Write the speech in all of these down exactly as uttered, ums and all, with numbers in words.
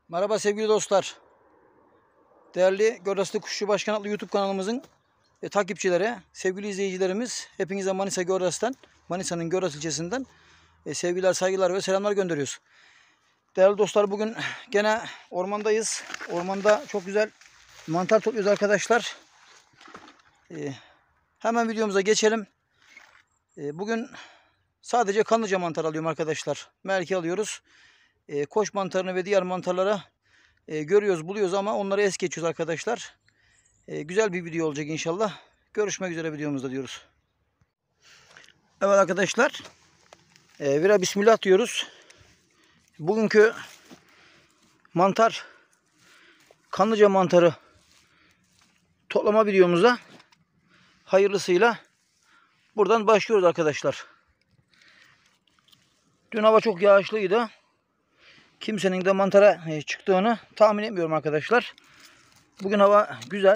Merhaba sevgili dostlar. Değerli Göraslı Kuşçu Başkan adlı YouTube kanalımızın e, takipçileri, sevgili izleyicilerimiz, hepinize Manisa Göras'tan, Manisa'nın Göras ilçesinden e, sevgiler, saygılar ve selamlar gönderiyoruz. Değerli dostlar, bugün gene ormandayız. Ormanda çok güzel mantar topluyoruz arkadaşlar. E, hemen videomuza geçelim. E, bugün sadece kanlıca mantar alıyorum arkadaşlar. Merki alıyoruz. E, koş mantarını ve diğer mantarlara e, görüyoruz, buluyoruz ama onları es geçiyoruz arkadaşlar. E, güzel bir video olacak inşallah. Görüşmek üzere videomuzda diyoruz. Evet arkadaşlar. E, vira bismillah diyoruz. Bugünkü mantar, kanlıca mantarı toplama videomuza hayırlısıyla buradan başlıyoruz arkadaşlar. Dün hava çok yağışlıydı. Kimsenin de mantara çıktığını tahmin etmiyorum arkadaşlar. Bugün hava güzel.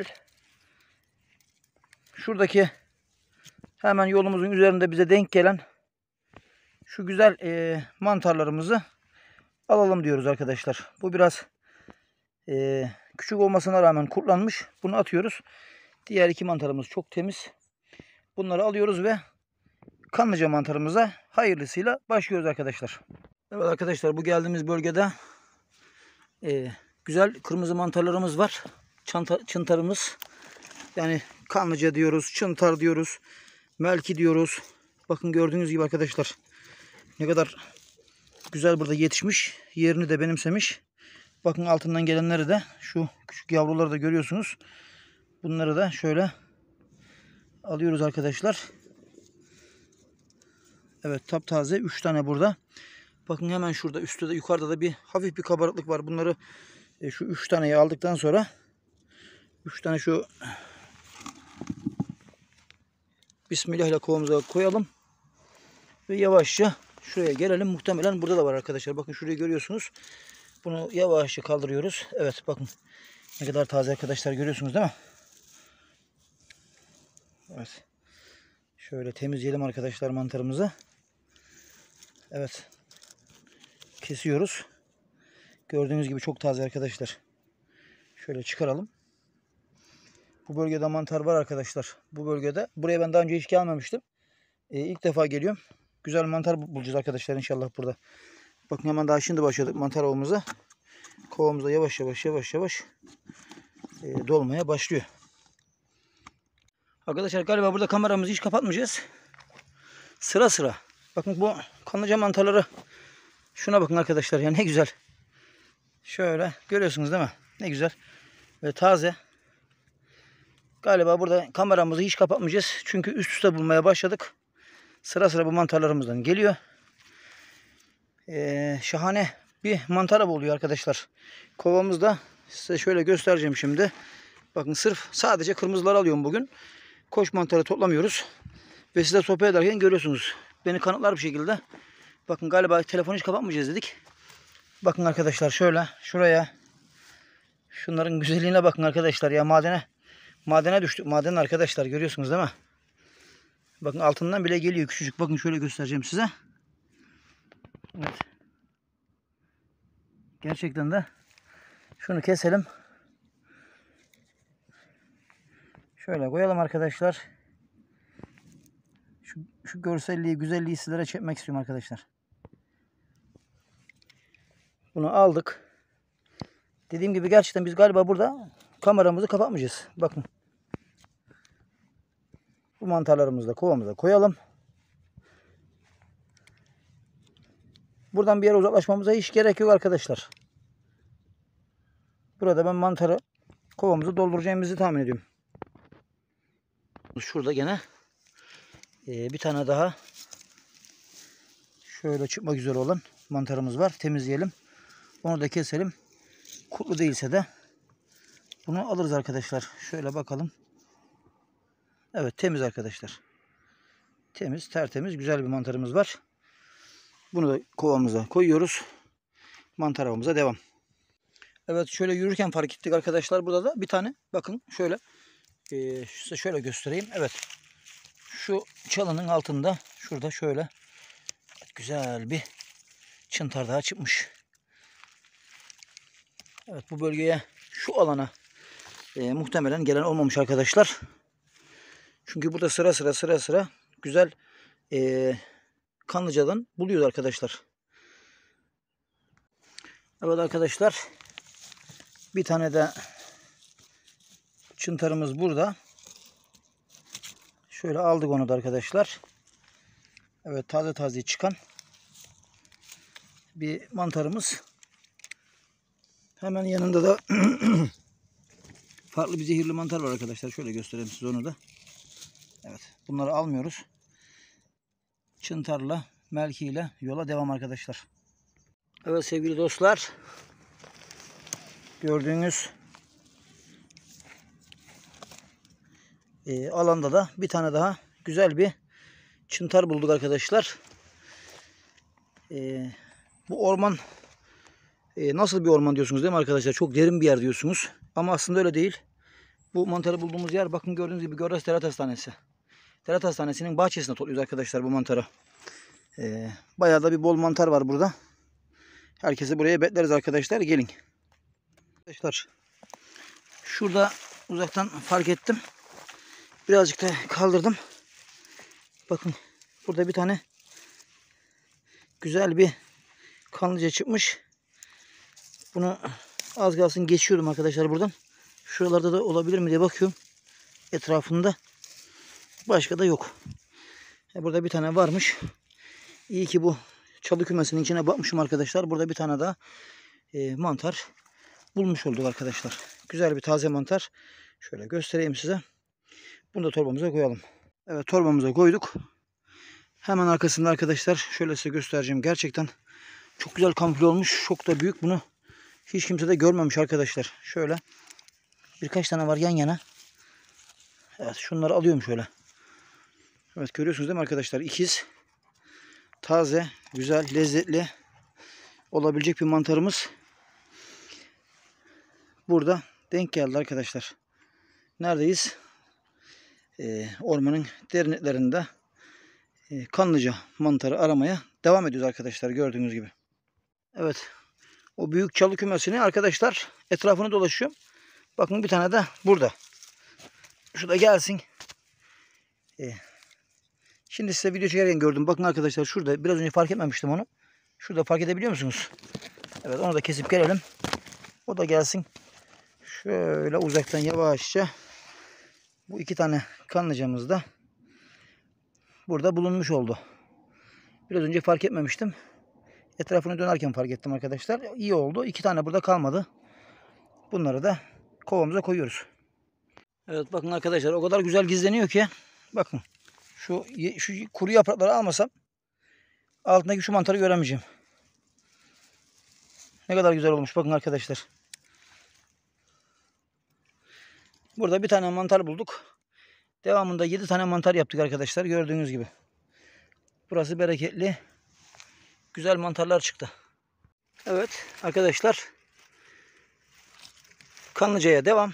Şuradaki hemen yolumuzun üzerinde bize denk gelen şu güzel e, mantarlarımızı alalım diyoruz arkadaşlar. Bu biraz e, küçük olmasına rağmen kurtlanmış. Bunu atıyoruz. Diğer iki mantarımız çok temiz. Bunları alıyoruz ve kanlıca mantarımıza hayırlısıyla başlıyoruz arkadaşlar. Evet arkadaşlar, bu geldiğimiz bölgede e, güzel kırmızı mantarlarımız var. Çanta, çıntarımız. Yani kanlıca diyoruz, çıntar diyoruz, melki diyoruz. Bakın gördüğünüz gibi arkadaşlar ne kadar güzel burada yetişmiş. Yerini de benimsemiş. Bakın altından gelenleri de, şu küçük yavruları da görüyorsunuz. Bunları da şöyle alıyoruz arkadaşlar. Evet, taptaze üç tane burada. Bakın hemen şurada üstte de yukarıda da bir hafif bir kabarıklık var. Bunları e, şu üç taneyi aldıktan sonra üç tane şu Bismillah ile kovamıza koyalım. Ve yavaşça şuraya gelelim. Muhtemelen burada da var arkadaşlar. Bakın şurayı görüyorsunuz. Bunu yavaşça kaldırıyoruz. Evet bakın ne kadar taze arkadaşlar, görüyorsunuz değil mi? Evet. Şöyle temizleyelim arkadaşlar mantarımızı. Evet. Kesiyoruz. Gördüğünüz gibi çok taze arkadaşlar. Şöyle çıkaralım. Bu bölgede mantar var arkadaşlar. Bu bölgede. Buraya ben daha önce hiç gelmemiştim. Ee, ilk defa geliyorum. Güzel mantar bulacağız arkadaşlar inşallah burada. Bakın hemen daha şimdi başladık mantar avımıza. Kovamızda yavaş yavaş yavaş yavaş e, dolmaya başlıyor. Arkadaşlar galiba burada kameramızı hiç kapatmayacağız. Sıra sıra. Bakın bu kanlıca mantarları. Şuna bakın arkadaşlar ya, ne güzel. Şöyle görüyorsunuz değil mi? Ne güzel. Ve taze. Galiba burada kameramızı hiç kapatmayacağız. Çünkü üst üste bulmaya başladık. Sıra sıra bu mantarlarımızdan geliyor. Ee, şahane bir mantar avı oluyor arkadaşlar. Kovamızda size şöyle göstereceğim şimdi. Bakın sırf sadece kırmızıları alıyorum bugün. Koş mantarı toplamıyoruz. Ve size sohbet ederken görüyorsunuz. Beni kanıtlar bir şekilde. Bakın galiba telefonu hiç kapatmayacağız dedik. Bakın arkadaşlar şöyle şuraya. Şunların güzelliğine bakın arkadaşlar ya, madene. Madene düştük. Maden arkadaşlar, görüyorsunuz değil mi? Bakın altından bile geliyor küçücük. Bakın şöyle göstereceğim size. Evet. Gerçekten de şunu keselim. Şöyle koyalım arkadaşlar. Şu, şu görselliği, güzelliği sizlere çekmek istiyorum arkadaşlar. Bunu aldık. Dediğim gibi gerçekten biz galiba burada kameramızı kapatmayacağız. Bakın. Bu mantarlarımızı da kovamıza koyalım. Buradan bir yere uzaklaşmamıza hiç gerek yok arkadaşlar. Burada ben mantarı kovamızı dolduracağımızı tahmin ediyorum. Şurada gene bir tane daha şöyle çıkmak üzere olan mantarımız var. Temizleyelim. Onu da keselim. Kurtlu değilse de bunu alırız arkadaşlar. Şöyle bakalım. Evet, temiz arkadaşlar. Temiz, tertemiz, güzel bir mantarımız var. Bunu da kovamıza koyuyoruz. Mantar avımıza devam. Evet, şöyle yürürken fark ettik arkadaşlar. Burada da bir tane, bakın şöyle e, size şöyle göstereyim. Evet, şu çalının altında şurada şöyle güzel bir çıntar daha çıkmış. Evet, bu bölgeye, şu alana e, muhtemelen gelen olmamış arkadaşlar. Çünkü burada sıra sıra sıra sıra güzel e, kanlıcadan buluyoruz arkadaşlar. Evet arkadaşlar, bir tane de çıntarımız burada. Şöyle aldık onu da arkadaşlar. Evet, taze taze çıkan bir mantarımız. Hemen yanında da farklı bir zehirli mantar var arkadaşlar. Şöyle göstereyim size onu da. Evet, bunları almıyoruz. Çıntarla, melkiyle yola devam arkadaşlar. Evet sevgili dostlar, gördüğünüz e, alanda da bir tane daha güzel bir çıntar bulduk arkadaşlar. E, bu orman e, nasıl bir orman diyorsunuz değil mi arkadaşlar? Çok derin bir yer diyorsunuz. Ama aslında öyle değil. Bu mantarı bulduğumuz yer, bakın gördüğünüz gibi Gördüğünüz Devlet Hastanesi. Devlet Hastanesi'nin bahçesinde topluyoruz arkadaşlar bu mantarı. E, bayağı da bir bol mantar var burada. Herkesi buraya bekleriz arkadaşlar. Gelin. Arkadaşlar, şurada uzaktan fark ettim. Birazcık da kaldırdım. Bakın burada bir tane güzel bir kanlıca çıkmış. Bunu az kalsın geçiyordum arkadaşlar buradan. Şuralarda da olabilir mi diye bakıyorum. Etrafında. Başka da yok. Burada bir tane varmış. İyi ki bu çalı kümesinin içine bakmışım arkadaşlar. Burada bir tane daha e, mantar bulmuş olduk arkadaşlar. Güzel bir taze mantar. Şöyle göstereyim size. Bunu da torbamıza koyalım. Evet, torbamıza koyduk. Hemen arkasında arkadaşlar şöyle size göstereceğim. Gerçekten çok güzel kamufle olmuş. Çok da büyük. Bunu hiç kimse de görmemiş arkadaşlar. Şöyle birkaç tane var yan yana. Evet, şunları alıyorum şöyle. Evet, görüyorsunuz değil mi arkadaşlar? İkiz. Taze, güzel, lezzetli olabilecek bir mantarımız burada denk geldi arkadaşlar. Neredeyiz? Ee, ormanın derinliklerinde e, kanlıca mantarı aramaya devam ediyoruz arkadaşlar, gördüğünüz gibi. Evet, o büyük çalı kümesini arkadaşlar etrafını dolaşıyorum. Bakın bir tane de burada. Şu da gelsin. Ee, şimdi size video çekerken gördüm. Bakın arkadaşlar, şurada biraz önce fark etmemiştim onu. Şurada fark edebiliyor musunuz? Evet, onu da kesip gelelim. O da gelsin. Şöyle uzaktan yavaşça bu iki tane kanlıcamız da burada bulunmuş oldu. Biraz önce fark etmemiştim. Etrafını dönerken fark ettim arkadaşlar. İyi oldu. İki tane burada kalmadı. Bunları da kovamıza koyuyoruz. Evet, bakın arkadaşlar, o kadar güzel gizleniyor ki. Bakın. Şu, şu kuru yaprakları almasam altındaki şu mantarı göremeyeceğim. Ne kadar güzel olmuş. Bakın arkadaşlar. Burada bir tane mantar bulduk. Devamında yedi tane mantar yaptık arkadaşlar. Gördüğünüz gibi. Burası bereketli. Güzel mantarlar çıktı. Evet arkadaşlar. Kanlıca'ya devam.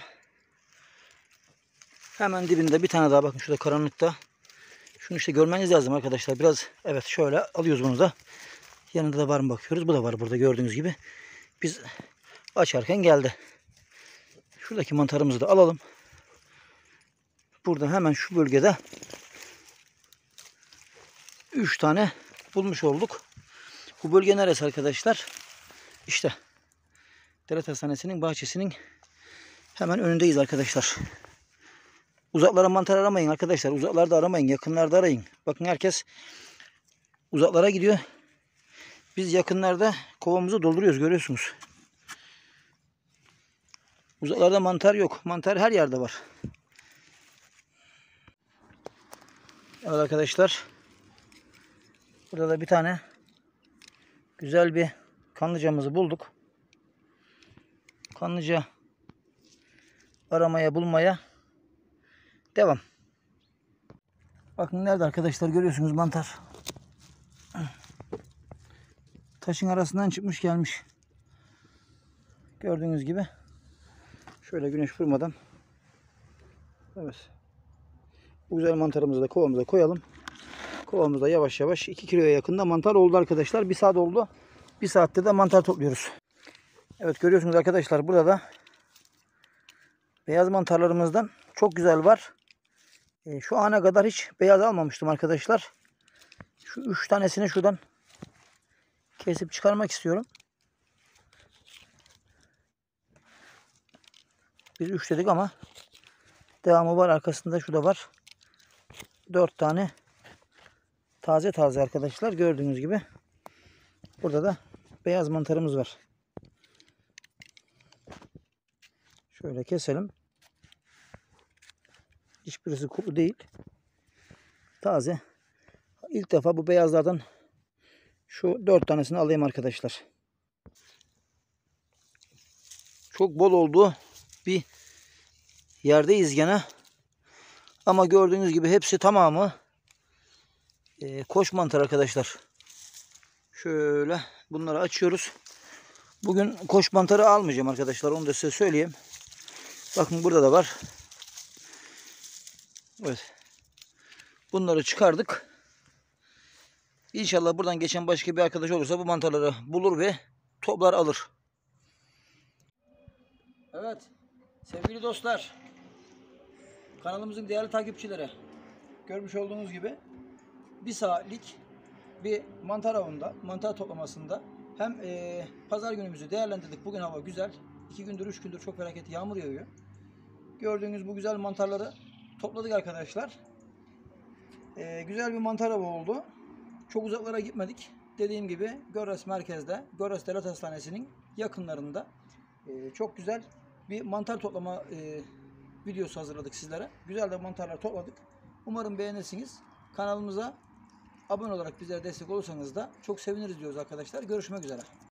Hemen dibinde bir tane daha, bakın şurada karanlıkta. Şunu işte görmeniz lazım arkadaşlar. Biraz evet, şöyle alıyoruz bunu da. Yanında da var mı bakıyoruz. Bu da var burada gördüğünüz gibi. Biz açarken geldi. Şuradaki mantarımızı da alalım. Burada hemen şu bölgede üç tane bulmuş olduk. Bu bölge neresi arkadaşlar? İşte Devlet Hastanesi'nin bahçesinin hemen önündeyiz arkadaşlar. Uzaklara mantar aramayın arkadaşlar. Uzaklarda aramayın. Yakınlarda arayın. Bakın herkes uzaklara gidiyor. Biz yakınlarda kovamızı dolduruyoruz, görüyorsunuz. Uzaklarda mantar yok. Mantar her yerde var. Evet arkadaşlar. Burada da bir tane güzel bir kanlıcamızı bulduk. Kanlıca aramaya, bulmaya devam. Bakın nerede arkadaşlar, görüyorsunuz mantar. Taşın arasından çıkmış gelmiş. Gördüğünüz gibi. Şöyle güneş vurmadan. Evet. Bu güzel mantarımızı da kovamıza koyalım. Kovamızda yavaş yavaş iki kiloya yakında mantar oldu arkadaşlar. Bir saat oldu. Bir saatte de mantar topluyoruz. Evet, görüyorsunuz arkadaşlar, burada da beyaz mantarlarımızdan çok güzel var. E, şu ana kadar hiç beyaz almamıştım arkadaşlar. Şu üç tanesini şuradan kesip çıkarmak istiyorum. Biz üç dedik ama devamı var, arkasında şu da var. dört tane taze taze arkadaşlar, gördüğünüz gibi. Burada da beyaz mantarımız var. Şöyle keselim. Hiçbirisi kuru değil. Taze. İlk defa bu beyazlardan şu dört tanesini alayım arkadaşlar. Çok bol olduğu bir yerdeyiz gene. Ama gördüğünüz gibi hepsi tamamı e, koş mantar arkadaşlar. Şöyle bunları açıyoruz. Bugün koş mantarı almayacağım arkadaşlar. Onu da size söyleyeyim. Bakın burada da var. Evet. Bunları çıkardık. İnşallah buradan geçen başka bir arkadaş olursa bu mantarları bulur ve toplar alır. Evet. Sevgili dostlar. Kanalımızın değerli takipçileri. Görmüş olduğunuz gibi bir saatlik bir mantar avında, mantar toplamasında hem e, pazar günümüzü değerlendirdik. Bugün hava güzel. iki gündür, üç gündür çok felaket yağmur yağıyor. Gördüğünüz bu güzel mantarları topladık arkadaşlar. E, güzel bir mantar avı oldu. Çok uzaklara gitmedik. Dediğim gibi Görres merkezde, Görres Devlet Hastanesi'nin yakınlarında e, çok güzel bir mantar toplama e, videosu hazırladık sizlere. Güzel de mantarlar topladık. Umarım beğenirsiniz. Kanalımıza abone olarak bizlere destek olursanız da çok seviniriz diyoruz arkadaşlar. Görüşmek üzere.